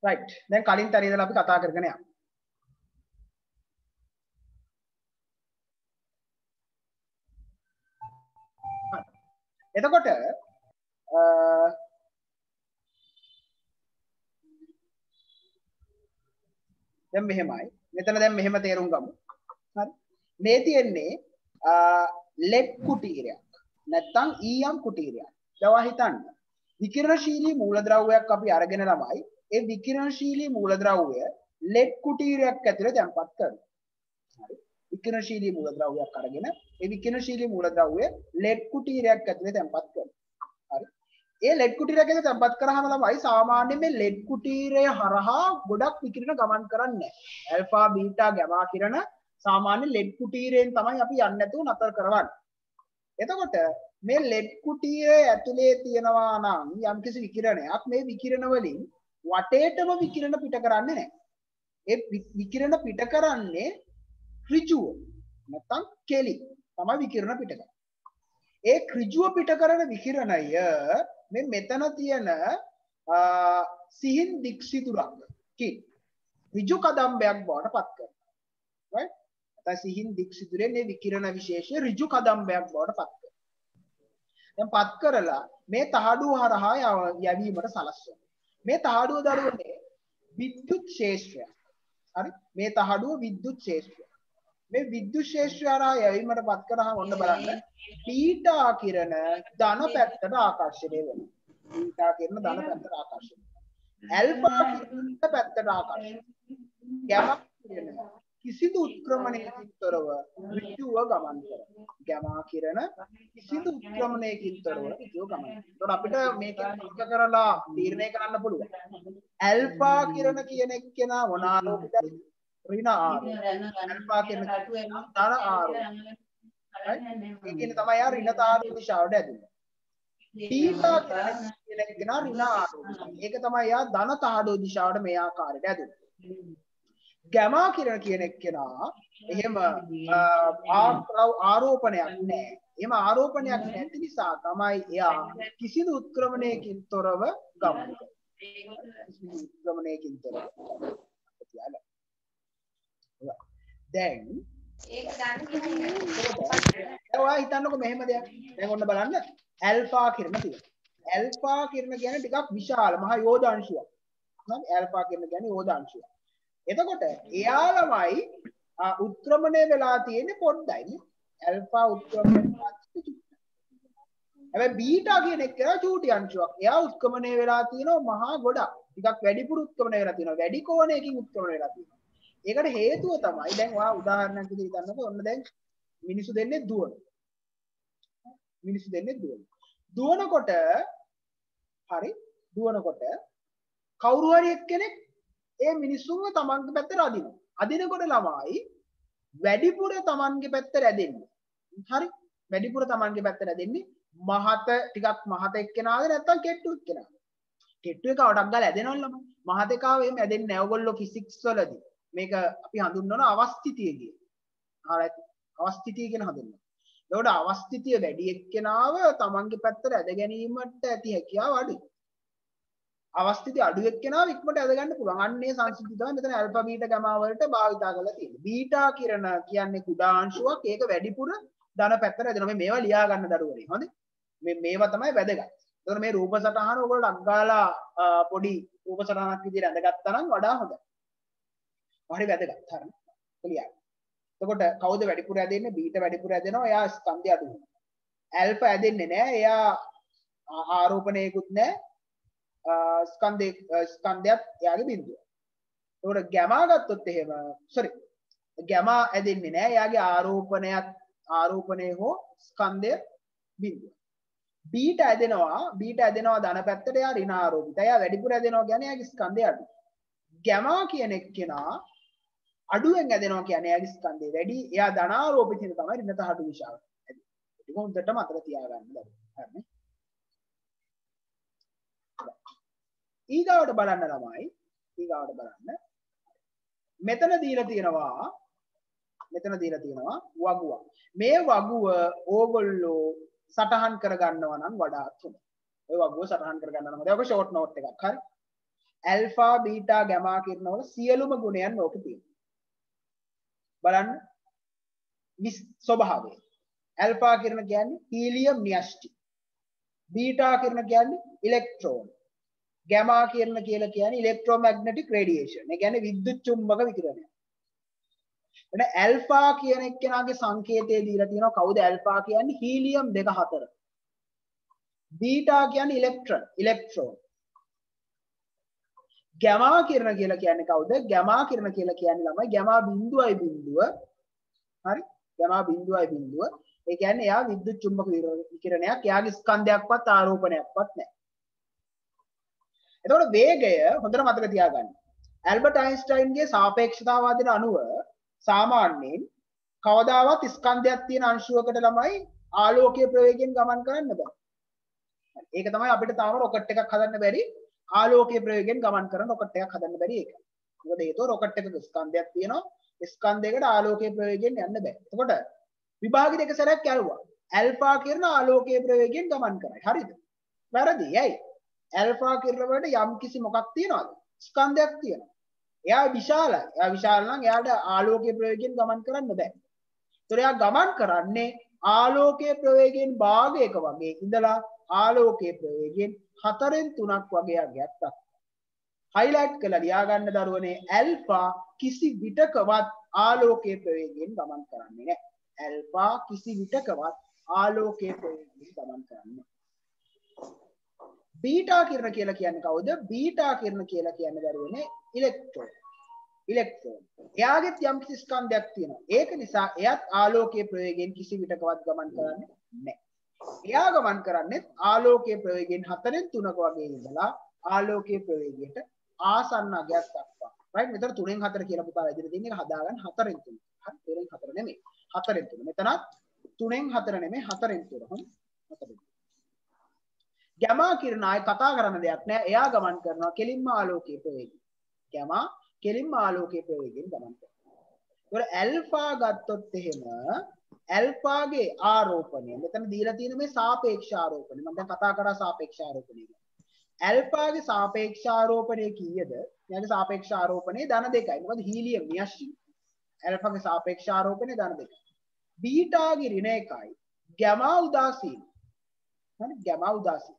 right දැන් කලින් තරේ ඉඳලා අපි කතා කරගෙන යමු. එතකොට දැන් මෙහෙමයි. මෙතන දැන් මෙහෙම තේරුම් ගමු. හරි. මේ තියෙන්නේ ලෙඩ් කුටීරයක්. නැත්තම් ඊයම් කුටීරයක්. දැන් හිතන්න. විකිරණශීලී මූලද්‍රව්‍යයක් අපි අරගෙන ළමයි ඒ විකිරණශීලී මූලද්‍රව්‍ය ලෙඩ් කුටීරයක් ඇතුලේ තැන්පත් කරනවා. හරි. විකිරණශීලී මූලද්‍රව්‍යයක් අරගෙන ඒ විකිරණශීලී මූලද්‍රව්‍ය ලෙඩ් කුටීරයක් ඇතුලේ තැන්පත් කරනවා. හරි. ඒ ලෙඩ් කුටීරයක් ඇතුලේ තැන්පත් කරාම ළමයි සාමාන්‍යයෙන් මේ ලෙඩ් කුටීරය හරහා ගොඩක් විකිරණ ගමන් කරන්නේ නැහැ. ඇල්ෆා බීටා ගැමා කිරණ සාමාන්‍ය ලෙඩ් කුටීරයෙන් තමයි අපි යන්නේ නැතුව නතර කරවන්නේ. එතකොට මේ ලෙඩ් කුටීරය ඇතුලේ තියෙනවා නම් යම්කිසි විකිරණයක් මේ විකිරණ වලින් වටේටම විකිරණ පිට කරන්නේ නැහැ. ඒ විකිරණ පිට කරන්නේ ඍජුව නැත්නම් කෙලි තමයි විකිරණ පිට කරන්නේ. ඒ ඍජුව පිට කරන විකිරණය මේ මෙතන තියෙන සිහින් දික්සිතුරක් කි ඍජු කදම්බයක් බවට පත් කරනවා. right? නැත්නම් සිහින් දික්සිතුරේ මේ විකිරණ විශේෂය ඍජු කදම්බයක් බවට පත් කරනවා. දැන් පත් කරලා මේ තහඩුව හරහා යැවීමට සලස්වනවා. මේ තහඩුව දරුවනේ විද්‍යුත් ක්ෂේත්‍රය. හරි? මේ තහඩුව විද්‍යුත් ක්ෂේත්‍රය. මේ විද්‍යුත් ක්ෂේත්‍රය හරහා යැවීමට පත් කරාම ඔන්න බලන්න බීටා කිරණ ධන පැත්තට ආකර්ෂණය වෙනවා. බීටා කිරණ ධන පැත්තට ආකර්ෂණය වෙනවා. ඇල්ෆා කිරණ පැත්තට ආකර්ෂණය වෙනවා. ගැමා කිරණ කිසිදු උත්ක්‍රමණයකින් තොරව ඍජුව ගමන් කරනවා. ගැමා කිරණ කිසිදු උත්ක්‍රමණයකින් තොරව ඍජුව ගමන් කරනවා. අපිට මේකෙන් විස්තර කරලා තීරණය කරන්න පුළුවන්. ඇල්ෆා කිරණ කියන එක්කෙනා මොන ආලෝකයද? ඍණ ආලෝකය. ඇල්ෆා කිරණ ධන ආලෝකය. ඒ කියන්නේ තමයි යා ඍණ තාරු දිශාවට ඇදුනේ. බීටා කිරණ කියන එක්කෙනා ඍණ ආලෝකය. ඒක තමයි යා ධන තාඩෝ දිශාවට මේ ආකාරයට ඇදුනේ. ගැමා කිරණ කියන එක්කෙනා එහෙම ආරෝපණයක් නැහැ. එහෙම ආරෝපණයක් නැති නිසා තමයි එයා කිසිදු උත්ක්‍රමණයකින් තොරව ගමන් කරන්නේ. කිසිදු උත්ක්‍රමණයකින් තොරව. දැන් ඒක ගන්න කියන්නේ ඔයා හිතන්නකො මෙහෙම දෙයක්. දැන් ඔන්න බලන්න ඇල්ෆා කිරණ තියෙනවා. ඇල්ෆා කිරණ කියන්නේ ටිකක් විශාල මහ යෝධාංශයක්. හරි ඇල්ෆා කිරණ කියන්නේ යෝධාංශයක්. එතකොට එයාලමයි උත්ක්‍රමණය වෙලා තියෙන්නේ පොඩ්ඩයි නේ. ඇල්ෆා උත්ක්‍රමණය වෙලා තියෙන්නේ. හැබැයි බීටා කියන එක චූටි අංශුවක්. එයා උත්ක්‍රමණය වෙලා තියෙනවා මහා ගොඩක්. ටිකක් වැඩිපුර උත්ක්‍රමණය වෙලා තියෙනවා. වැඩි කෝණයකින් උත්ක්‍රමණය වෙලා තියෙනවා. ඒකට හේතුව තමයි දැන් ඔයා උදාහරණයක් විදිහට ගන්නකො ඔන්න දැන් මිනිස්සු දෙන්නේ දුවන. මිනිස්සු දෙන්නේ දුවන. දුවනකොට හරි දුවනකොට කවුරු හරි එක්කෙනෙක් ඒ මිනිස්සුන්ව තමන්ගේ පැත්තට අදිනවා. අදිනකොට ළමයි වැඩිපුර තමන්ගේ පැත්තට ඇදෙන්නේ. හරි? වැඩිපුර තමන්ගේ පැත්තට ඇදෙන්නේ මහත ටිකක් මහත එක්කෙනාද නැත්නම් කෙට්ටු එක්කෙනාද? කෙට්ටු එක වඩක් ගාලා ඇදෙනවලු ළමයි. මහත එකව එහෙම ඇදෙන්නේ නැහැ. ඔයගොල්ලෝ ෆිසික්ස් වලදී මේක අපි හඳුන්වන අවස්ථිතිය කියන. හරි. අවස්ථිතිය කියන හඳුන්වනවා. ඒකට අවස්ථිතිය වැඩි එක්කෙනාව තමන්ගේ පැත්තට ඇද ගැනීමට ඇති හැකියාව අඩුයි. අවස්ථිතිය අඩු එක්කෙනාව ඉක්මනට ඇද ගන්න පුළුවන්. අන්නේ සංසිද්ධිය තමයි මෙතන ඇල්ෆා බීටා ගාමා වලට භාවිතා කරලා තියෙන්නේ. බීටා කිරණ කියන්නේ කුඩා අංශුවක්. ඒක වැඩිපුර ධන පැත්තට ඇදෙනවා. මේ මේවා ලියා ගන්න දරුවනේ. හොඳේ. මේවා තමයි වැදගත්. ඒතකොට මේ රූප සටහන ඔයගොල්ලෝ අග්ගාලා පොඩි රූප සටහනක් විදිහට ඇඳගත්තා නම් වඩා හොඳයි. හරි වැදගත්. හරි. ලියන්න. එතකොට කවුද වැඩිපුර ඇදෙන්නේ? බීටා වැඩිපුර ඇදෙනවා. එයා ස්කන්ධය අඩු වෙනවා. ඇල්ෆා ඇදෙන්නේ නැහැ. එයා ආරෝපණයකුත් නැහැ. ස්කන්ධයත් එයාගේ බිඳුව. ඒකට ගැමා ගත්තොත් එහෙම ගැමා ඇදෙන්නේ නැහැ. එයාගේ ආරෝපණය හෝ ස්කන්ධය බිඳුව. බීටා ඇදෙනවා ධන පැත්තට. එයා ඍණ ආරෝපිත. එයා වැඩිපුර ඇදෙනවා කියන්නේ එයාගේ ස්කන්ධය අඩු. ගැමා කියන එක්කෙනා අඩුවෙන් ඇදෙනවා කියන්නේ එයාගේ ස්කන්ධය වැඩි. එයා ධන ආරෝපිත තමයි ඍණ තහඩු විශාල. ඒක හොඳට මතක තියාගන්න ඕනේ. හරිනේ. ඊගාවට බලන්න ළමයි මෙතන දීලා තියෙනවා වගුවක්. මේ වගුව ඕගොල්ලෝ සටහන් කරගන්නවා නම් වඩාත් හොඳයි. ඔය වගුව සටහන් කරගන්නවා නම් ඔක ෂෝට් නෝට් එකක්. හරි. ඇල්ෆා බීටා ගැමා කිරණ වල සියලුම ගුණයන් ඕකේ තියෙනවා. බලන්න ස්වභාවය. ඇල්ෆා කිරණ කියන්නේ හීලියම් න්‍යෂ්ටි. බීටා කිරණ කියන්නේ ඉලෙක්ට්‍රෝන. ගැමා කිරණ කියලා කියන්නේ ඉලෙක්ට්‍රෝමැග්නටික් රේඩියේෂන්. ඒ කියන්නේ විද්‍යුත් චුම්බක විකිරණය. එතන ඇල්ෆා කියන එක්කෙනාගේ සංකේතය දීලා තියෙනවා. කවුද ඇල්ෆා කියන්නේ? හීලියම් 2 4. බීටා කියන්නේ ඉලෙක්ට්‍රෝන. ගැමා කිරණ කියලා කියන්නේ කවුද? ගැමා කිරණ කියලා කියන්නේ ළමයි ගැමා බිඳුවයි බිඳුව. හරි? ගැමා බිඳුවයි බිඳුව. ඒ කියන්නේ එයා විද්‍යුත් චුම්බක විකිරණයක්. එයාගේ ස්කන්ධයක්වත් ආරෝපණයක්වත් නැහැ. එතකොට වේගය හොඳට මතක තියාගන්න. ඇල්බර්ට් අයින්ස්ටයින්ගේ සාපේක්ෂතාවාදයට අනුව සාමාන්‍යයෙන් කවදාවත් ස්කන්ධයක් තියෙන අංශුවකට ළමයි ආලෝකීය ප්‍රවේගයෙන් ගමන් කරන්න බෑ. ඒක තමයි අපිට තාම රොකට් එකක් හදන්න බැරි ආලෝකීය ප්‍රවේගයෙන් ගමන් කරන රොකට් එකක් හදන්න බැරි ඒක. මොකද හේතුව රොකට් එකක ස්කන්ධයක් තියෙනවා. ස්කන්ධයකට ආලෝකීය ප්‍රවේගයෙන් යන්න බෑ. එතකොට විභාගෙ දෙක සැරයක් ඇලුවා. ඇල්ෆා කිරණ ආලෝකීය ප්‍රවේගයෙන් ගමන් කරයි. හරිද? වැරදි. ඇයි? ඇල්ෆා කිරණ වලට යම් කිසි මොකක් තියනවාද? ස්කන්ධයක් තියෙනවා. එයා විශාලයි. එයා විශාල නම් එයාට ආලෝකීය ප්‍රවේගයෙන් ගමන් කරන්න බෑ. ඒතර එයා ගමන් කරන්නේ ආලෝකීය ප්‍රවේගයෙන් භාගයක වගේ ඉඳලා ආලෝකීය ප්‍රවේගයෙන් 4න් 3ක් වගේ යගයක් දක්වා. හයිලයිට් කරලා ලියා ගන්න දරුවනේ ඇල්ෆා කිසි විටකවත් ආලෝකීය ප්‍රවේගයෙන් ගමන් කරන්නේ නැහැ. ඇල්ෆා කිසි විටකවත් ආලෝකීය ප්‍රවේගයෙන් ගමන් කරන්නේ. බීටා කිරණ කියලා කියන්නේ කවුද? බීටා කිරණ කියලා කියන්නේ දරුවනේ ඉලෙක්ට්‍රෝන. එයාගෙත් යම් කිසි ස්කන්ධයක් තියෙනවා. ඒක නිසා එයත් ආලෝකීය ප්‍රවේගයෙන් කිසි විටකවත් ගමන් කරන්නේ නැහැ. එයා ගමන් කරන්නේ ආලෝකීය ප්‍රවේගයෙන් 4න් 3ක වගේ ඉඳලා ආලෝකීය ප්‍රවේගයට ආසන්න අගයක් දක්වා. රයිට්? මෙතන 3න් 4 කියලා පුතා වැදිලා තියෙන එක හදාගන්න 4න් 3. හරි? 3න් 4 නෙමෙයි. 4න් 3. මෙතනත් 3න් 4 නෙමෙයි 4න් 3. හරි? 4න්. ගැමා කිරණ ආයේ කතා කරන්න දෙයක් නැහැ. එයා ගමන් කරනවා කෙලින්ම ආලෝකීය ප්‍රවේගයෙන්. ගැමා කෙලින්ම ආලෝකීය ප්‍රවේගයෙන් ගමන් කරනවා. ඒතකොට ඇල්ෆා ගත්තොත් එහෙම ඇල්ෆාගේ ආරෝපණය මෙතන දීලා තියෙන මේ සාපේක්ෂ ආරෝපණය. මම දැන් කතා කරා සාපේක්ෂ ආරෝපණය ගැන. ඇල්ෆාගේ සාපේක්ෂ ආරෝපණය කීයද? එයාගේ සාපේක්ෂ ආරෝපණය ධන 2යි. මොකද හීලියම් න්‍යෂ්ටි. ඇල්ෆාගේ සාපේක්ෂ ආරෝපණය ධන 2යි. බීටාගේ ඍණ 1යි. ගැමා උදාසීන. හරි? ගැමා උදාසීන.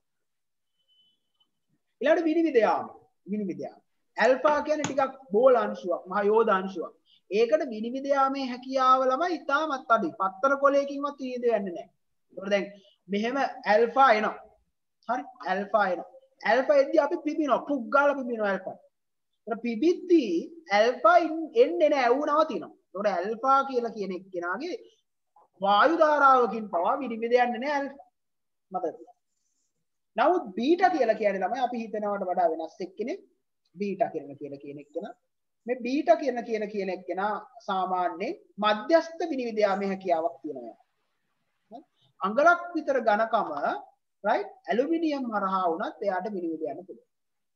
ඊළඟට විනිවිද යාම. ඇල්ෆා කියන්නේ ටිකක් බෝල අංශුවක්, මහ යෝධ අංශුවක්. ඒකට විනිවිද යාමේ හැකියාව ළමයි ඉතාමත් අඩුයි. පත්තර කොලයකින්වත් විනිවිද යන්නේ නැහැ. ඒකට දැන් මෙහෙම ඇල්ෆා එනවා. හරි? ඇල්ෆා එනවා. ඇල්ෆා එද්දි අපි පිබිනවා. පුක් ගාලා පිබිනවා ඇල්ෆා. ඒතර පිබිද්දි ඇල්ෆා එන්නේ නැහැ. ඌ නවතිනවා. ඒකට ඇල්ෆා කියලා කියන එක්කෙනාගේ වායු ධාරාවකින් පවා විනිවිද යන්නේ නැහැ ඇල්ෆා. මතකද? නමුත් බීටා කියලා කියන්නේ ළමයි අපි හිතනවට වඩා වෙනස් එක්කෙනෙක්. බීටා කිරණ කියලා කියන එක්කෙනා මේ බීටා කිරණ කියලා කියන එක්කෙනා සාමාන්‍යයෙන් මධ්‍යස්ථ විනිවිද යාමේ හැකියාවක් තියෙනවා. අඟලක් විතර ඝනකම රයිට් ඇලුමිනියම් හරහා වුණත් එයාට විනිවිද යන්න පුළුවන්.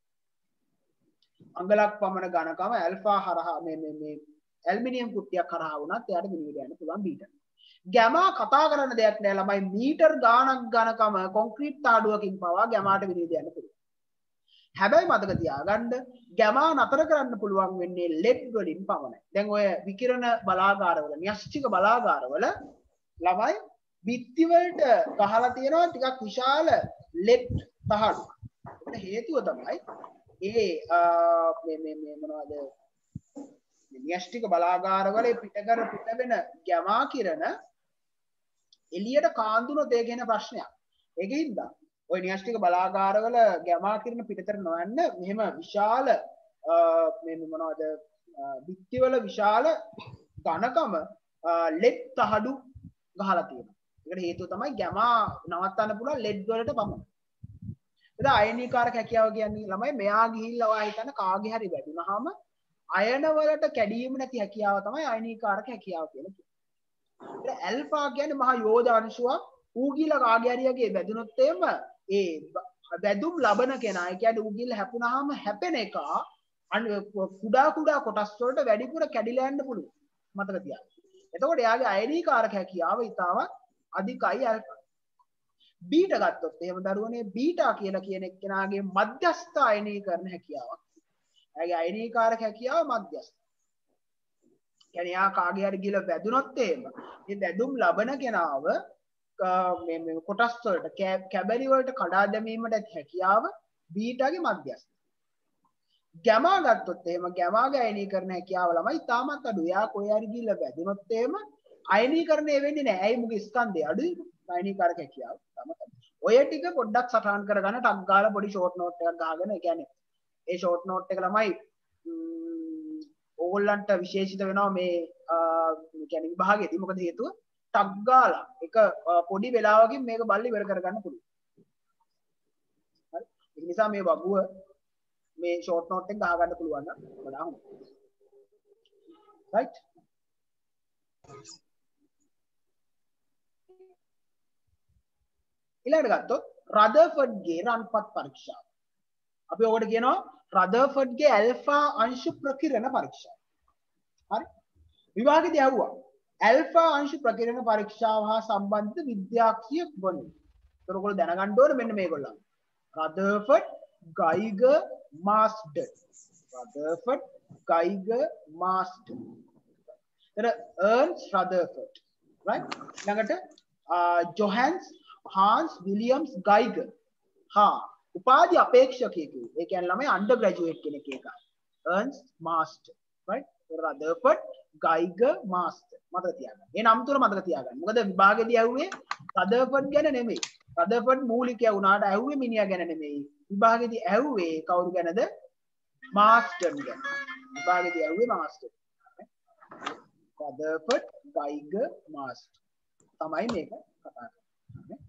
අඟලක් පමණ ඝනකම ඇල්ෆා හරහා මේ ඇලුමිනියම් කුට්ටියක් හරහා වුණත් එයාට විනිවිද යන්න පුළුවන් බීටා. ගැමා කතා කරන්න දෙයක් නෑ ළමයි මීටර් ගාණක් ඝනකම කොන්ක්‍රීට් තාඩුවකින් පවා ගැමාට විනිවිද යන්න පුළුවන්. හැබැයි මතක තියාගන්න ගැමා නතර කරන්න පුළුවන් වෙන්නේ ලෙඩ් වලින් පමණයි. දැන් ඔය විකිරණ බලාගාරවල න්‍යෂ්ටික බලාගාරවල ළමයි බිත්ති වලට ගහලා තියෙනවා ටිකක් විශාල ලෙඩ් තහඩු. ඒකට හේතුව තමයි මේ මොනවද න්‍යෂ්ටික බලාගාරවල පිට වෙන ගැමා කිරණ එළියට කාන්දුනොත් ඒක එන ප්‍රශ්නයක්. ඒකින්ද ඔය න්‍යෂ්ටික බලාගාරවල ගැමා කිරණ පිටතට නොයන්න මෙහෙම විශාල මේ මොනවද බිත්තිවල විශාල ඝනකම ලෙඩ් තහඩු ගහලා තියෙනවා. ඒකට හේතුව තමයි ගැමා නවත්තන්න පුළුවන් ලෙඩ් වලට පමණයි. එතන අයනීකාරක හැකියාව කියන්නේ ළමයි මෙයා ගිහිල්ලා ඔයා හිතන කාගේ හරි වැදුනහම අයන වලට කැඩීම නැති හැකියාව තමයි අයනීකාරක හැකියාව කියලා කියන්නේ. ඇල්ෆා කියන්නේ මහා යෝධ අංශුවක්. ඌ ගිහිල්ලා කාගේ හරියගේ වැදුනොත් එහෙම ඒ වැදුම් ලබන කෙනා ඒ කියන්නේ ඌ ගිහිල්ලා හැපුණාම හැපෙන එක කුඩා කොටස් වලට වැඩිපුර කැඩිලා යන්න පුළුවන්. මතක තියාගන්න. එතකොට එයාගේ අයනීකාරක හැකියාව ඉතාමත් අධිකයි ඇල්ෆා. බීටා ගත්තොත් එහෙම දරුවනේ බීටා කියලා කියන එක්කෙනාගේ මධ්‍යස්ථ අයනීකරණ හැකියාවක්. එයාගේ අයනීකාරක හැකියාව මධ්‍යස්ථ. කියන්නේ යා කාගේ හරි ගිල වැදුනොත් එහෙම මේ වැදුම් ලබන කෙනාව මේ කොටස් වලට කැබලි වලට කඩා දැමීමට ඇති හැකියාව බීටාගේ මධ්‍යස්ථ. ගැමා ගත්තොත් එහෙම ගැමාගේ අයනීකරණ හැකියාව ළමයි තාමත් අඩු. යා කොහේ හරි ගිල වැදුනොත් එහෙම අයනීකරණය වෙන්නේ නැහැ. ඇයි මුගේ ස්කන්ධය අඩුයි. අයනීකාරක හැකියාව තාමත් අඩුයි. ඔය ටික පොඩ්ඩක් සටහන් කරගන්න ටක් ගාලා පොඩි ෂෝට් නෝට් එකක් ගහගෙන ඒ කියන්නේ ඒ ෂෝට් නෝට් එක ළමයි ඕගොල්ලන්ට විශේෂිත වෙනවා මේ කියන්නේ විභාගයේදී. මොකද හේතුව ටක් ගාලා එක පොඩි වෙලාවකින් මේක බල්ලි ඉවර කරගන්න පුළුවන්. හරි. ඒ නිසා මේ වගුව මේ ෂෝට් නෝට් එක ගහ ගන්න පුළුවන් නම් වඩා හොඳයි. right ඊළඟට ගත්තොත් රදර්ෆර්ඩ්ගේ රන්පත් පරීක්ෂාව. අපි ඔකට කියනවා රදර්ෆර්ඩ්ගේ ඇල්ෆා අංශු ප්‍රකිරණ පරීක්ෂාව. හරි. විභාගෙදී ඇහුවා ඇල්ෆා අංශු ප්‍රකිරණ පරීක්ෂාව හා සම්බන්ධ විද්‍යාඥය වනු. ඒතර ඔයගොල්ලෝ දැනගන්න ඕනේ මෙන්න මේගොල්ලන්. Rutherford, Geiger, Marsden. Rutherford, Geiger, Marsden. ඒතර එර්න්ස්ට් රදර්ෆර්ඩ්. right? ළඟට ජොහන්ස් හාන්ස් විලියම්ස් ගයිගර්. හා උපාධි අපේක්ෂකයෙකු. ඒ කියන්නේ ළමයි අන්ඩර් ග්‍රැජුවේට් කෙනෙක් ඒකයි. Ernest Marsden. right? Rutherford, Geiger, Marsden. මතක තියාගන්න. මේ නම් තුන මතක තියාගන්න. මොකද විභාගෙදී ඇහුවේ රදර්ෆර්ඩ් ගැන නෙමෙයි. රදර්ෆර්ඩ් මූලිකයා වුණාට ඇහුවේ මිනිහා ගැන නෙමෙයි. විභාගෙදී ඇහුවේ කවුරු ගැනද? මාස්ටර් ගැන. විභාගෙදී ඇහුවේ මාස්ටර්. Rutherford, Geiger, master. තමයි මේක කතා කරන්නේ.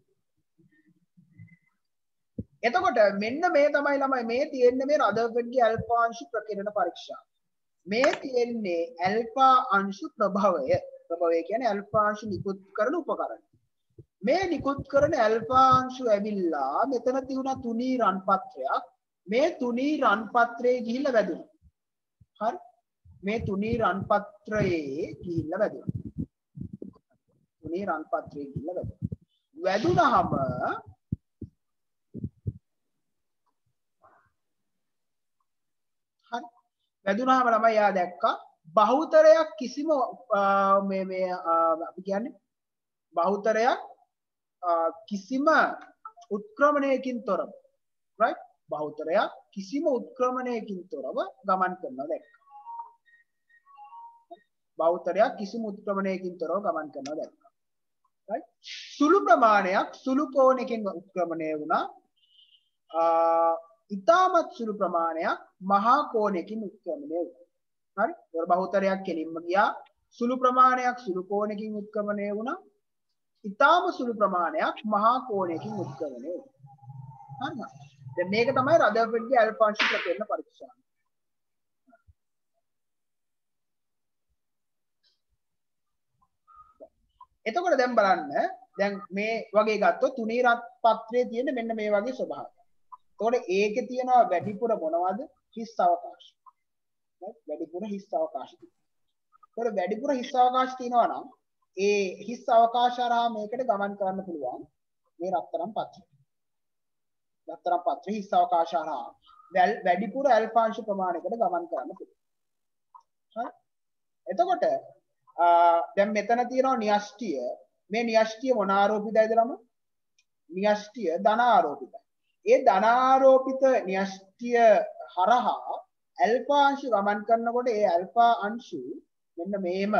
එතකොට මෙන්න මේ තමයි ළමයි මේ තියෙන්නේ මේ රදර්ෆර්ඩ්ගේ ඇල්ෆා අංශු ප්‍රකිරණ පරීක්ෂා. මේ තියෙන්නේ ඇල්ෆා අංශු ප්‍රභවය. ප්‍රභවය කියන්නේ ඇල්ෆා අංශු නිකුත් කරන උපකරණ. මේ නිකුත් කරන ඇල්ෆා අංශු ඇවිල්ලා මෙතන තියුණා තුනී රන් පත්‍රයක්. මේ තුනී රන් පත්‍රයේ ගිහිල්ලා වැදුණා. හරි? මේ තුනී රන් පත්‍රයේ ගිහිල්ලා වැදුණා. තුනී රන් පත්‍රයේ ගිහිල්ලා වැදුණා. වැදුනහම හරි වැදුනහම ළමයි යා දැක්කා බහුතරයක් කිසිම මේ අපි කියන්නේ බහුතරයක් කිසිම උත්ක්‍රමණයකින් තොරව right බහුතරයක් කිසිම උත්ක්‍රමණයකින් තොරව ගමන් කරනවා දැක්කා. බහුතරයක් කිසිම උත්ක්‍රමණයකින් තොරව ගමන් කරනවා දැක්කා. right සුළු ප්‍රමාණයක් සුළු කෝණයකින් උත්ක්‍රමණය වුණා. ඉතාමත් සුළු ප්‍රමාණයක් මහා කෝණයකින් උත්ක්‍රමණය වුණා. හරි? ඒවල බහුතරයක් කෙලින්ම ගියා. සුළු ප්‍රමාණයක් සුළු කෝණයකින් උත්ක්‍රමණය වුණා. ඉතාම සුළු ප්‍රමාණයක් මහා කෝණයකින් උත්ක්‍රමණය වුණා. හරිද? දැන් මේක තමයි රදර්ෆර්ඩ්ගේ ඇල්ෆා අංශු ප්‍රකිරණ පරීක්ෂාව. එතකොට දැන් බලන්න දැන් මේ වගේ ගත්තොත් තුනී රත් පත්‍රයේ තියෙන මෙන්න මේ වගේ ස්වභාවය. එතකොට ඒකේ තියෙනවා වැඩිපුර මොනවද? හිස් අවකාශ. වැඩිපුර හිස් අවකාශ තියෙනවා. එතකොට වැඩිපුර හිස් අවකාශ තියෙනවා නම් ඒ හිස් අවකාශ හරහා මේකට ගමන් කරන්න පුළුවන් මේ රත්තරන් පත්‍රය. රත්තරන් පත්‍රයේ හිස් අවකාශ හරහා වැඩිපුර ඇල්ෆා අංශ ප්‍රමාණයකට ගමන් කරන්න පුළුවන්. හරි? එතකොට දැන් මෙතන තියෙනවා න්‍යෂ්ටිය. මේ න්‍යෂ්ටිය මොන ආරෝපිතයිද ළම? න්‍යෂ්ටිය ධන ආරෝපිතයි. ඒ ධනාරෝපිත න්‍යෂ්ටිය හරහා ඇල්ෆා අංශු ගමන් කරනකොට ඒ ඇල්ෆා අංශු මෙන්න මේම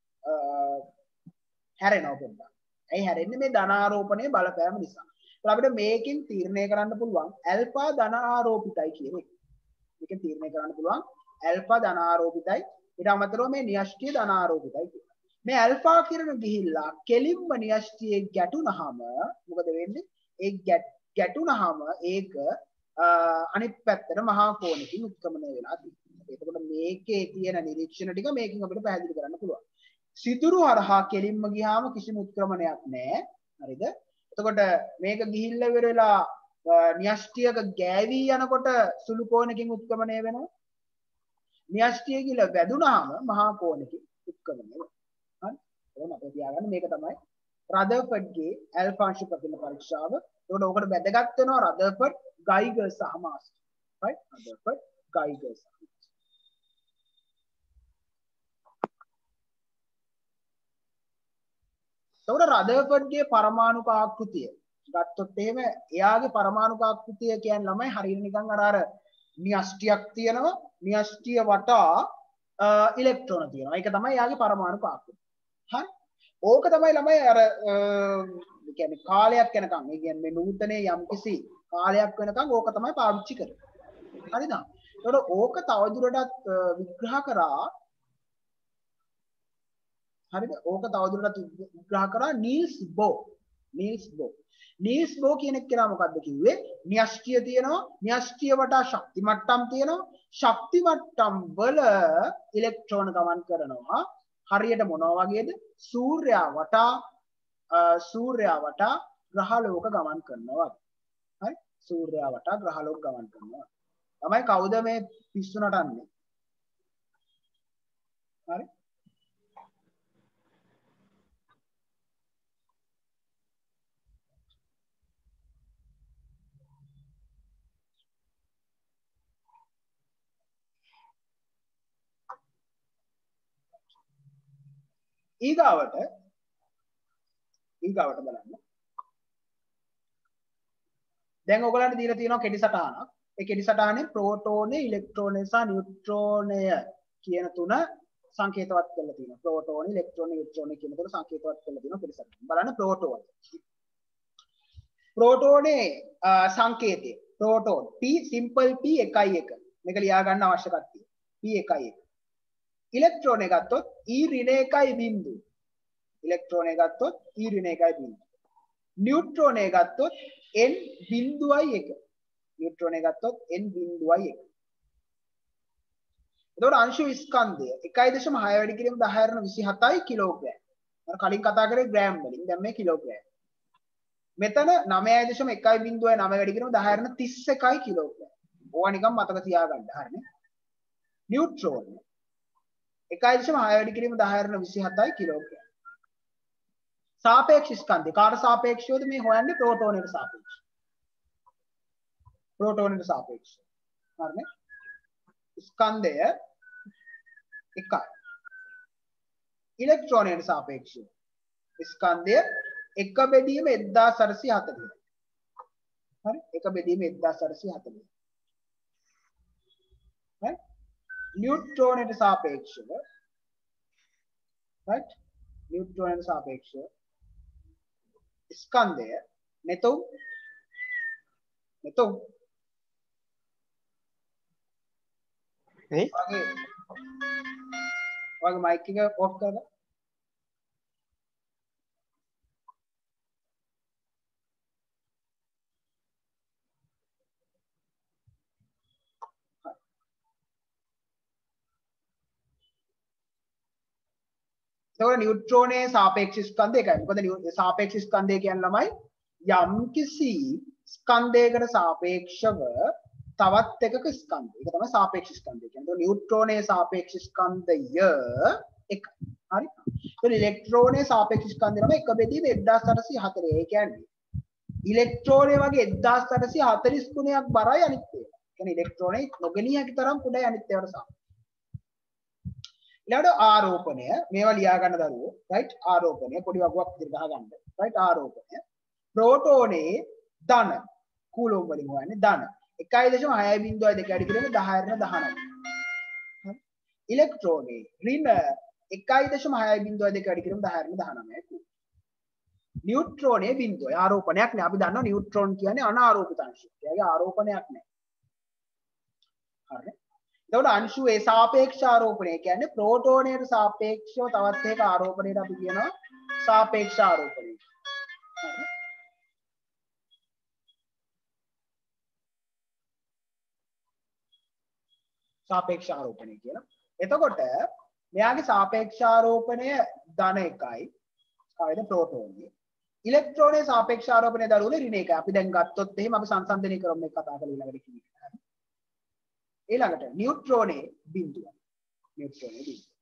හැරෙනවා පොඩ්ඩක්. ඇයි හැරෙන්නේ? මේ ධනාරෝපණයේ බලපෑම නිසා. ඒත් අපිට මේකෙන් තීරණය කරන්න පුළුවන් ඇල්ෆා ධනාරෝපිතයි කියන එක. මේකෙන් තීරණය කරන්න පුළුවන් ඇල්ෆා ධනාරෝපිතයි. ඊට අමතරව මේ න්‍යෂ්ටිය ධනාරෝපිතයි කියලා. මේ ඇල්ෆා කිරණ ගිහිල්ලා කෙලින්ම න්‍යෂ්ටියේ ගැටුනහම මොකද වෙන්නේ? ඒ ගැටුනහම ඒක අනිත් පැත්තට මහා කෝණකින් උත්ක්‍රමණය වෙලා තියෙනවා. එතකොට මේකේ තියෙන නිරීක්ෂණ ටික මේකෙන් අපිට පැහැදිලි කරන්න පුළුවන්. සිදුරු හරහා කෙලින්ම ගියාම කිසිම උත්ක්‍රමණයක් නැහැ. හරිද? එතකොට මේක ගිහිල්ලා ඉවර වෙලා න්‍යෂ්ටියක ගෑවි යනකොට සුළු කෝණකින් උත්ක්‍රමණය වෙනවා. න්‍යෂ්ටිය ගිහිල්ලා වැදුනහම මහා කෝණකින් උත්ක්‍රමණය වෙනවා. හරි? එහෙනම් අපිට තියාගන්න මේක තමයි රදර්ෆර්ඩ්ගේ ඇල්ෆා අංශු ප්‍රකිරණ පරීක්ෂාව. එතකොට ඔකට වැදගත් වෙනවා රදර්ෆර්ඩ්, ගයිගර් සහ මාස්ටර්. right? රදර්ෆර්ඩ්, එකයි කියලා. එතකොට රදර්ෆර්ඩ්ගේ පරමාණුක ආකෘතිය ගත්තොත් එහෙම එයාගේ පරමාණුක ආකෘතිය කියන්නේ ළමයි හරියට නිකන් අර න්‍යෂ්ටියක් තියෙනවා න්‍යෂ්ටිය වටා ඉලෙක්ට්‍රෝන තියෙනවා. ඒක තමයි එයාගේ පරමාණුක ආකෘතිය. හරි. ඕක තමයි ළමයි අර කියන්නේ කාලයක් යනකම් ඒ කියන්නේ මේ නූතනයේ යම්කිසි කාලයක් වෙනකම් ඕක තමයි පාවිච්චි කරන්නේ. හරිද? එතකොට ඕක තවදුරටත් විග්‍රහ කරා හරිද? ඕක තවදුරටත් විග්‍රහ කරා නීල්ස් බෝ කියන කෙනා මොකද්ද කිව්වේ? න්‍යෂ්ටිය තියෙනවා න්‍යෂ්ටිය වටා ශක්ති මට්ටම් තියෙනවා ශක්ති මට්ටම් වල ඉලෙක්ට්‍රෝන ගමන් කරනවා හරියට මොනවා වගේද? සූර්යයා වටා ග්‍රහලෝක ගමන් කරනවා. හරි? සූර්යයා වටා ග්‍රහලෝක ගමන් කරනවා. තමයි කවුද මේ පිස්සු නටන්නේ? හරි? ඊගාවට බලන්න. දැන් ඔයගලන්ට දීලා තියෙනවා කෙටි සටහනක්. ඒ කෙටි සටහනේ ප්‍රෝටෝනේ, ඉලෙක්ට්‍රෝනේ සහ නියුට්‍රෝනය කියන තුන සංකේතවත් කරලා තියෙනවා. ප්‍රෝටෝනේ, ඉලෙක්ට්‍රෝනේ, නියුට්‍රෝනේ කියන තුන සංකේතවත් කරලා තියෙනවා කෙටි සටහන. බලන්න ප්‍රෝටෝන. ප්‍රෝටෝනේ සංකේතය. ප්‍රෝටෝන P සිම්පල් P 1.1. මේක ලියා ගන්න අවශ්‍ය කට්ටිය. P 1.1. ඉලෙක්ට්‍රෝන එක ගත්තොත් E ඍණ 1.0. ඉලෙක්ට්‍රෝන එක ගත්තොත් E ඍණ 1.0. නියුට්‍රෝන එක ගත්තොත් N 0.1. නියුට්‍රෝන එක ගත්තොත් N 0.1. එතකොට අංශු ස්කන්ධය 1.6 වැඩි කිරීම 10^27 කිලෝග්‍රෑම්. මම කලින් කතා කරේ ග්‍රෑම් වලින්. දැන් මේ කිලෝග්‍රෑම්. මෙතන 9.1 වැඩි කිරීම 10^31 කිලෝග්‍රෑම්. ඕවා නිකන් මතක තියාගන්න. හරිනේ. නියුට්‍රෝන 1.6 වැඩි කිරීම 10^27 කිලෝග්‍රෑම්. සාපේක්ෂ ස්කන්ධය කාට සාපේක්ෂවද මේ හොයන්නේ? ප්‍රෝටෝනයට සාපේක්ෂව. ප්‍රෝටෝනයට සාපේක්ෂව. හරිනේ? ස්කන්ධය 1යි. ඉලෙක්ට්‍රෝනයට සාපේක්ෂව. ස්කන්ධය 1 බෙදීම 1840. හරි? 1 බෙදීම 1840. හරි? නියුට්‍රෝනයට සාපේක්ෂව right? නියුට්‍රෝනයට සාපේක්ෂව ස්කන්ධය නෙතුම් වගේ මයික් එක ඔෆ් කරලා එතකොට නියුට්‍රෝනයේ සාපේක්ෂ ස්කන්ධය එකයි. මොකද සාපේක්ෂ ස්කන්ධය කියන්නේ ළමයි යම්කිසි ස්කන්ධයකට සාපේක්ෂව තවත් එකක ස්කන්ධය. ඒක තමයි සාපේක්ෂ ස්කන්ධය කියන්නේ. එතකොට නියුට්‍රෝනයේ සාපේක්ෂ ස්කන්ධය එකයි. හරි? එතකොට ඉලෙක්ට්‍රෝනයේ සාපේක්ෂ ස්කන්ධය තමයි 1 බෙදීම 1840. ඒ කියන්නේ ඉලෙක්ට්‍රෝනය වගේ 1840 ගුණයක් බරයි අනිත් ඒවා. කියන්නේ ඉලෙක්ට්‍රෝනය නොගෙනිය හැකි තරම් කුඩයි අනිත් ඒවාට සාපේක්ෂව. ඊළඟට ආරෝපණය මේවා ලියා ගන්න දරුවෝ රයිට් ආරෝපණය පොඩි වගුවක් විදිහට ගහ ගන්න රයිට් ආරෝපණය ප්‍රෝටෝනේ ධන කූලොම් වලින් හොයන්නේ ධන 1.6 වැඩි කිරීම 10^19 ඉලෙක්ට්‍රෝනේ ඍණ 1.6 වැඩි කිරීම 10^19 නියුට්‍රෝනේ බිඳුවයි ආරෝපණයක් නෑ අපි දන්නවා නියුට්‍රෝන් කියන්නේ අනාරෝපිත අංශය. එයාගේ ආරෝපණයක් නෑ. හරිද? එතකොට අංශුවේ සාපේක්ෂ ආරෝපණය කියන්නේ ප්‍රෝටෝනයට සාපේක්ෂව තවත් එක ආරෝපණයට අපි කියනවා සාපේක්ෂ ආරෝපණය. හරි. සාපේක්ෂ ආරෝපණය කියලා. එතකොට මෙයාගේ සාපේක්ෂ ආරෝපණය ධන 1යි. කායිද ප්‍රෝටෝනේ. ඉලෙක්ට්‍රෝනයේ සාපේක්ෂ ආරෝපණය දරුවනේ ඍණ 1යි. අපි දැන් ගත්තොත් එහෙම අපි සංසන්දනය කරමු මේ කතා කරලා ඊළඟට කිව්වේ. ඊළඟට නියුට්‍රෝනේ බිඳුව. නියුට්‍රෝනේ බිඳුව.